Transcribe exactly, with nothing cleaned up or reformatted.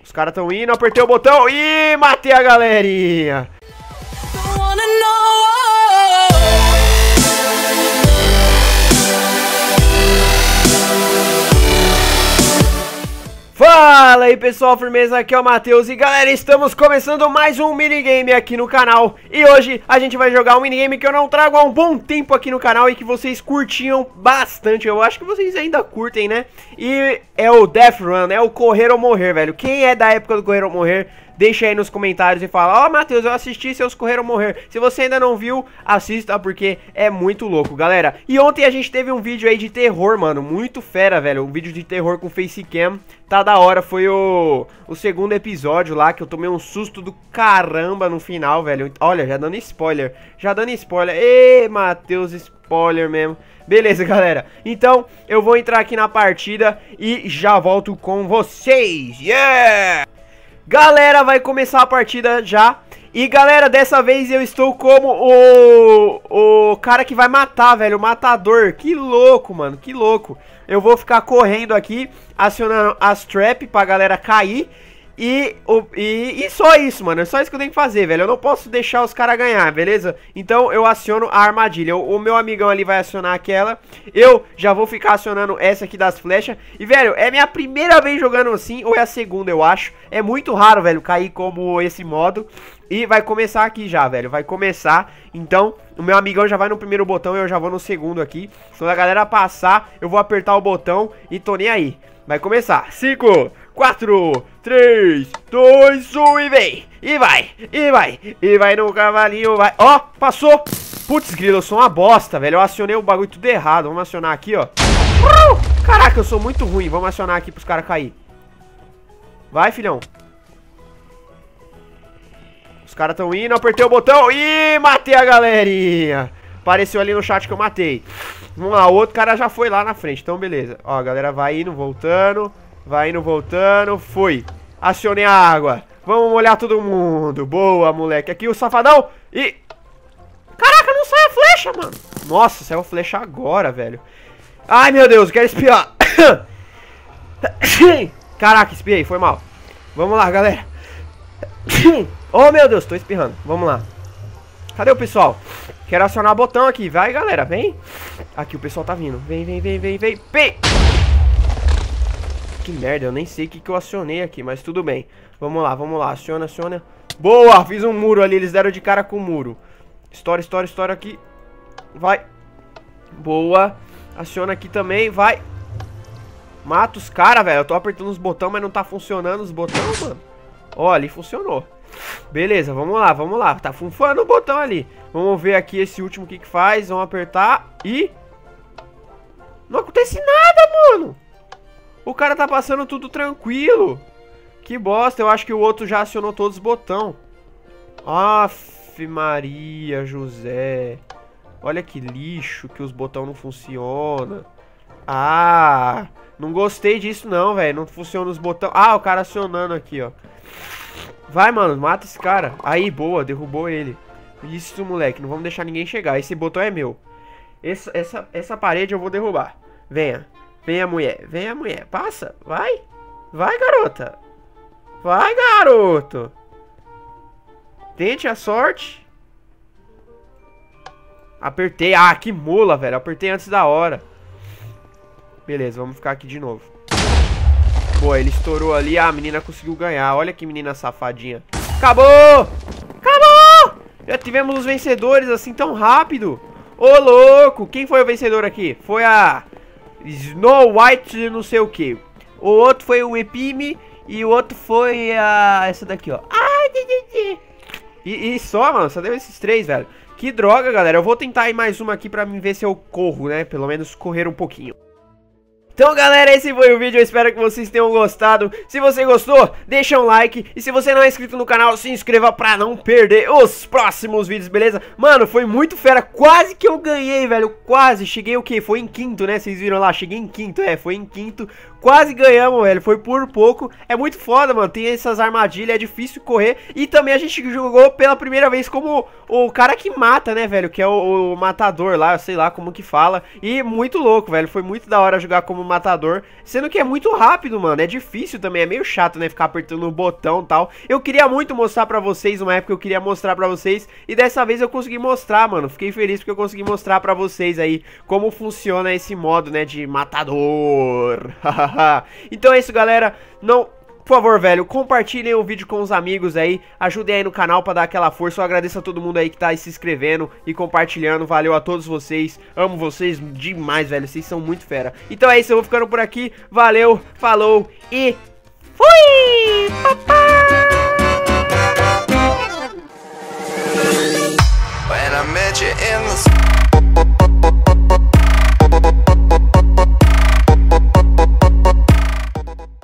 Os caras estão indo, apertei o botão e matei a galerinha. Fala aí pessoal, firmeza, aqui é o Matheus e galera, estamos começando mais um minigame aqui no canal. E hoje a gente vai jogar um minigame que eu não trago há um bom tempo aqui no canal e que vocês curtiam bastante. Eu acho que vocês ainda curtem, né? E é o Death Run, é o Correr ou Morrer, velho. Quem é da época do Correr ou Morrer, deixa aí nos comentários e fala: ó, oh, Matheus, eu assisti seus Correr ou Morrer. Se você ainda não viu, assista porque é muito louco, galera. E ontem a gente teve um vídeo aí de terror, mano, muito fera, velho. Um vídeo de terror com facecam. Tá da hora, foi o, o segundo episódio lá, que eu tomei um susto do caramba no final, velho. Olha, já dando spoiler, já dando spoiler. Ê, Matheus, spoiler mesmo. Beleza, galera, então eu vou entrar aqui na partida e já volto com vocês. Yeah! Galera, vai começar a partida já. E galera, dessa vez eu estou como o, o cara que vai matar, velho, o matador. Que louco, mano, que louco. Eu vou ficar correndo aqui, acionando as trap pra galera cair. E, o, e, e só isso, mano, é só isso que eu tenho que fazer, velho. Eu não posso deixar os caras ganhar, beleza? Então eu aciono a armadilha. O, o meu amigão ali vai acionar aquela. Eu já vou ficar acionando essa aqui das flechas. E, velho, é minha primeira vez jogando assim, ou é a segunda, eu acho. É muito raro, velho, cair como esse modo. E vai começar aqui já, velho, vai começar. Então, o meu amigão já vai no primeiro botão e eu já vou no segundo aqui. Quando a galera passar, eu vou apertar o botão e tô nem aí. Vai começar. cinco, quatro, três, dois, um e vem. E vai, e vai, e vai no cavalinho, vai. Ó, passou. Putz, grilo, eu sou uma bosta, velho. Eu acionei o bagulho tudo errado. Vamos acionar aqui, ó. Caraca, eu sou muito ruim. Vamos acionar aqui pros caras cair. Vai, filhão. Os caras estão indo, apertei o botão e matei a galerinha. Apareceu ali no chat que eu matei. Vamos lá, o outro cara já foi lá na frente, então beleza. Ó, a galera vai indo, voltando. Vai indo, voltando, foi. Acionei a água. Vamos molhar todo mundo. Boa, moleque. Aqui o safadão e... Caraca, não sai a flecha, mano. Nossa, saiu a flecha agora, velho. Ai, meu Deus, eu quero espiar. Caraca, espiei, foi mal. Vamos lá, galera. Oh, meu Deus, tô espirrando. Vamos lá. Cadê o pessoal? Quero acionar o botão aqui. Vai, galera, vem. Aqui, o pessoal tá vindo. Vem, vem, vem, vem, vem. Vem. Que merda, eu nem sei o que, que eu acionei aqui, mas tudo bem. Vamos lá, vamos lá. Aciona, aciona. Boa, fiz um muro ali. Eles deram de cara com o muro. Estoura, estoura, estoura aqui. Vai. Boa. Aciona aqui também, vai. Mata os caras, velho. Eu tô apertando os botões, mas não tá funcionando os botões, mano. Ó, ali funcionou. Beleza, vamos lá, vamos lá. Tá funfando o botão ali. Vamos ver aqui esse último que que faz. Vamos apertar e... Não acontece nada, mano. O cara tá passando tudo tranquilo. Que bosta, eu acho que o outro já acionou todos os botões. Aff, Maria, José. Olha que lixo que os botões não funcionam. Ah, não gostei disso não, velho. Não funciona os botões. Ah, o cara acionando aqui, ó. Vai, mano, mata esse cara. Aí, boa, derrubou ele. Isso, moleque, não vamos deixar ninguém chegar. Esse botão é meu. Essa, essa, essa parede eu vou derrubar. Venha, venha, mulher. Venha, mulher, passa, vai. Vai, garota. Vai, garoto. Tente a sorte. Apertei, ah, que mula, velho. Apertei antes da hora. Beleza, vamos ficar aqui de novo. Boa, ele estourou ali. Ah, a menina conseguiu ganhar. Olha que menina safadinha. Acabou! Acabou! Já tivemos os vencedores assim tão rápido. Ô, louco! Quem foi o vencedor aqui? Foi a Snow White não sei o que. O outro foi o Epime. E o outro foi a... essa daqui, ó. Ai, e, e só, mano. Só deu esses três, velho. Que droga, galera. Eu vou tentar ir mais uma aqui pra mim ver se eu corro, né? Pelo menos correr um pouquinho. Então, galera, esse foi o vídeo, eu espero que vocês tenham gostado. Se você gostou, deixa um like. E se você não é inscrito no canal, se inscreva pra não perder os próximos vídeos, beleza? Mano, foi muito fera, quase que eu ganhei, velho, quase. Cheguei o quê? Foi em quinto, né? Vocês viram lá, cheguei em quinto, é, foi em quinto. Quase ganhamos, velho, foi por pouco. É muito foda, mano, tem essas armadilhas, é difícil correr. E também a gente jogou pela primeira vez como o cara que mata, né, velho, que é o, o matador lá, sei lá como que fala. E muito louco, velho, foi muito da hora jogar como matador, sendo que é muito rápido, mano, é difícil também, é meio chato, né, ficar apertando o botão e tal. Eu queria muito mostrar pra vocês, uma época eu queria mostrar pra vocês, e dessa vez eu consegui mostrar, mano, fiquei feliz porque eu consegui mostrar pra vocês aí como funciona esse modo, né, de matador. Então é isso, galera, não... Por favor, velho, compartilhem o vídeo com os amigos aí, ajudem aí no canal pra dar aquela força. Eu agradeço a todo mundo aí que tá aí se inscrevendo e compartilhando, valeu a todos vocês, amo vocês demais, velho, vocês são muito fera. Então é isso, eu vou ficando por aqui, valeu, falou e fui! Papai!